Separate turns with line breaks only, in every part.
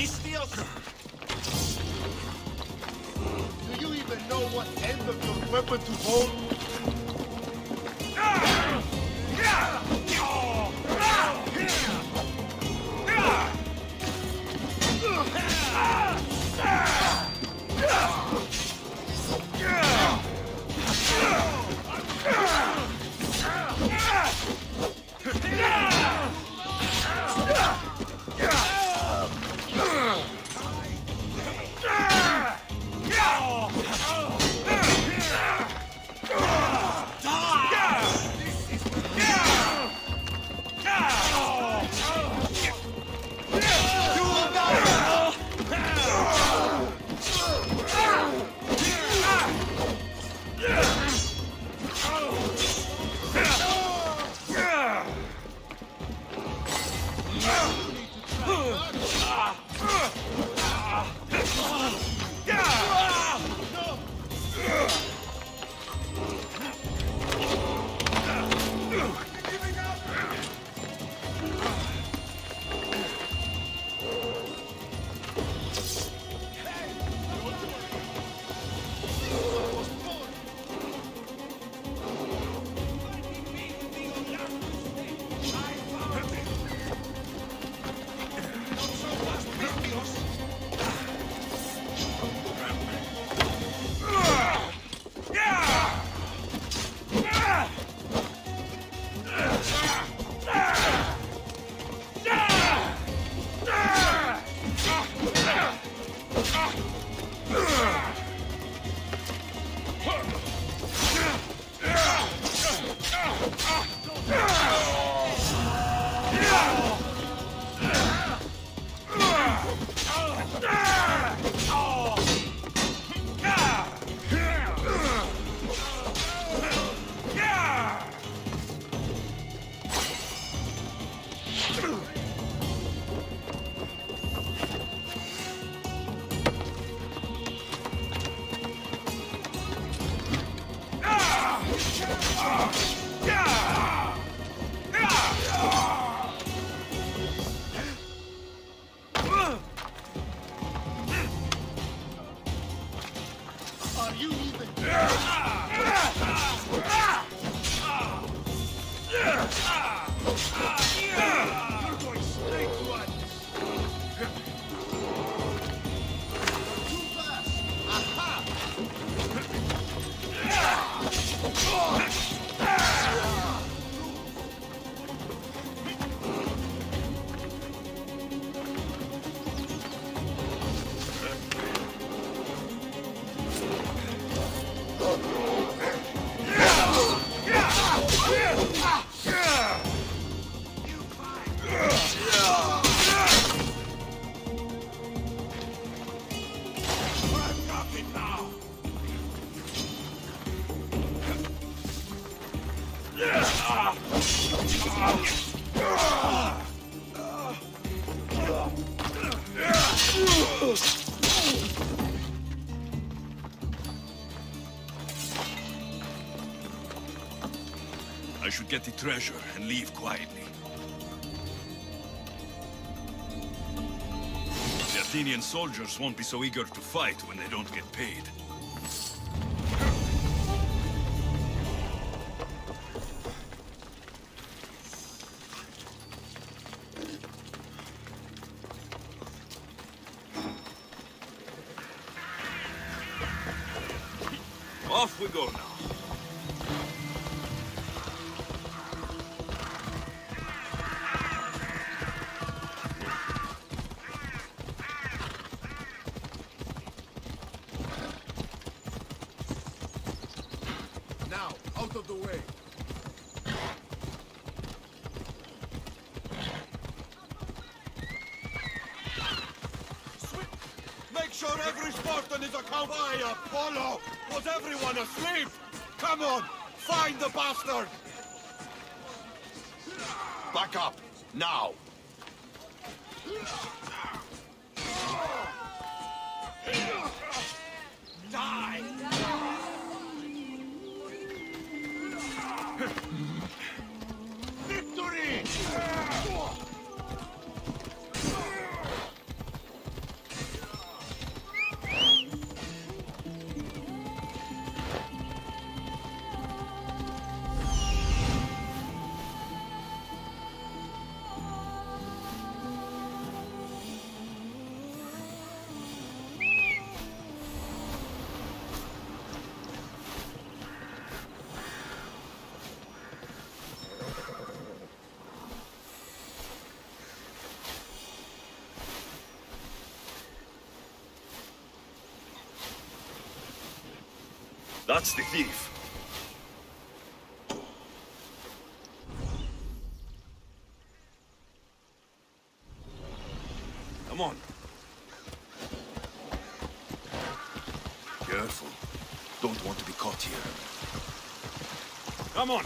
listios?
Do you even know what end of your weapon to hold?
I should get the treasure and leave quietly. The Athenian soldiers won't be so eager to fight when they don't get paid. Off we go now.
Now, out of the way.
Make sure every Spartan is accounted. Fire, Apollo! Was everyone asleep? Come on, find the bastard!
Back up, now!
Die! Victory!
That's the thief. Come on. Careful. Don't want to be caught here. Come on.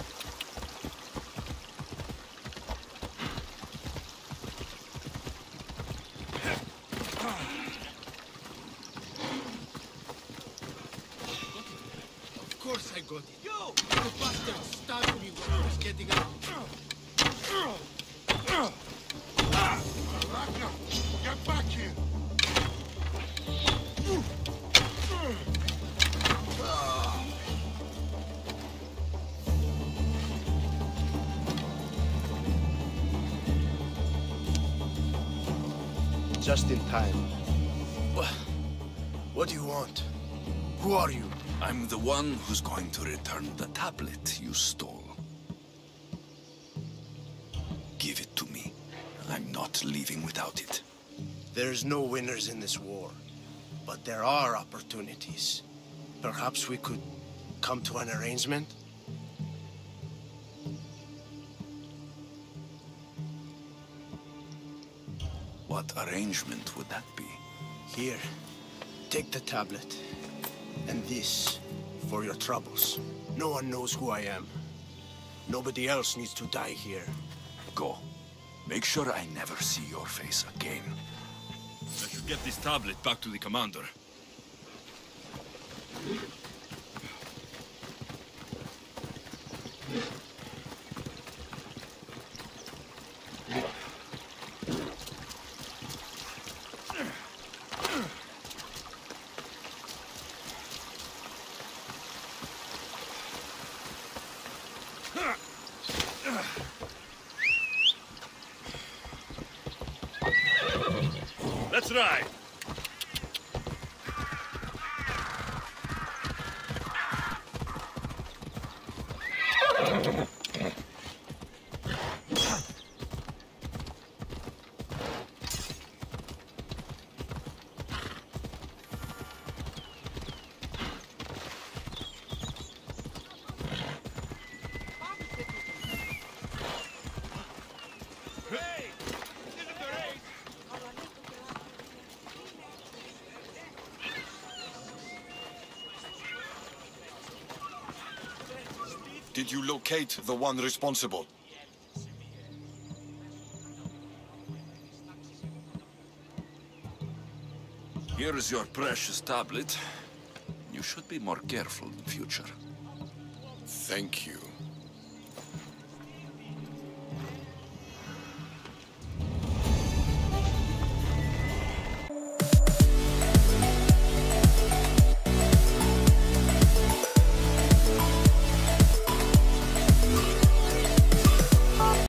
Of course I got it. You! The bastard stabbed me when I was getting out. Ragnar, get back here!
Just in time. What do you want? Who are you?
I'm the one who's going to return the tablet you stole. Give it to me. I'm not leaving without it.
There's no winners in this war, but there are opportunities. Perhaps we could come to an arrangement?
What arrangement would that be?
Here, take the tablet. And this, for your troubles. No one knows who I am. Nobody else needs to die here.
Go. Make sure I never see your face again. I should get this tablet back to the commander. Let's ride!
Did you locate the one responsible?
Here is your precious tablet. You should be more careful in future.
Thank you.